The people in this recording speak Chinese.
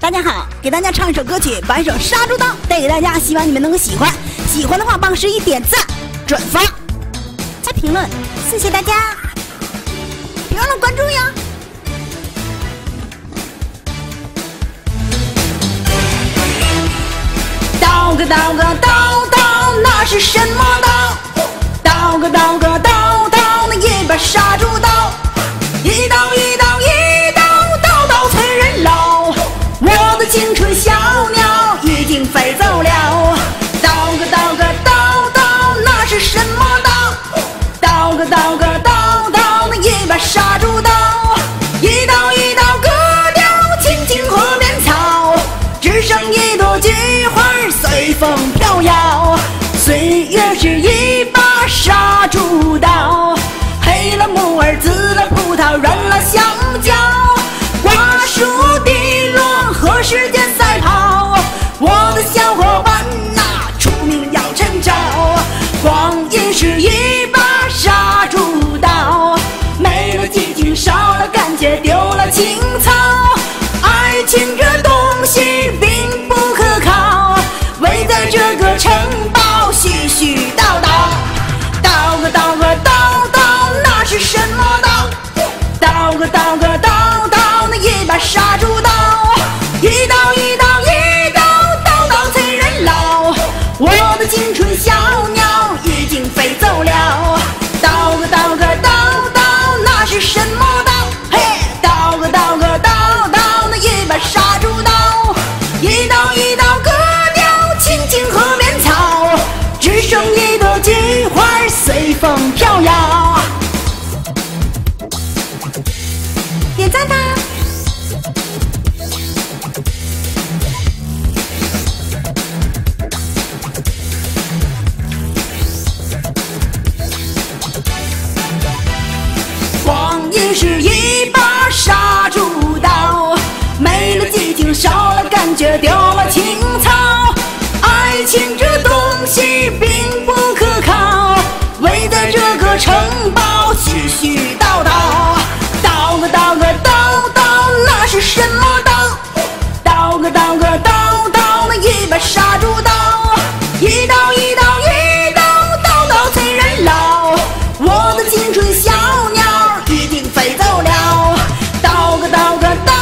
大家好，给大家唱一首歌曲《白手杀猪刀》，带给大家，希望你们能够喜欢。喜欢的话，帮11点赞、转发、加评论，谢谢大家，别忘了关注呀！刀个刀个刀刀，那是什么刀？刀个刀个刀刀，那一把杀猪刀，一刀一刀一刀，刀刀催人老。我的青春小鸟已经飞走了。刀个刀个刀刀，那是什么刀？刀个刀个刀刀，那一把杀猪刀，一刀一刀割掉青青河边草，只剩一朵菊花随风飘摇。岁月是一把杀猪刀，黑了木耳，紫了葡萄，软了香蕉，瓜熟蒂落和时间赛跑。我的小伙伴呐，出名要趁早。光阴是一把杀猪刀，没了激情，少了感觉，丢了情操。爱情这东西并不可靠，围在这个城堡絮絮叨叨。刀个刀个刀刀，那是什么刀？刀个刀个刀刀，那一把杀猪刀，一刀一刀一刀，刀刀催人老。我的青春小鸟已经飞走了。刀个刀个刀刀，那是什么刀？嘿，刀个刀个刀刀，那一把杀猪刀，一刀一刀割掉青青河边草，只剩一朵菊花随风飘摇。点赞吧！光阴是一把杀猪刀，没了激情，少了感觉，丢了情操。爱情这东西并不可靠，围在这个城堡絮絮叨叨。刀个刀个刀刀，那是什么刀？刀个刀个刀刀，那一把杀猪刀，一刀一刀一刀，刀刀催人老。我的青春小鸟已经飞走了。刀个刀个刀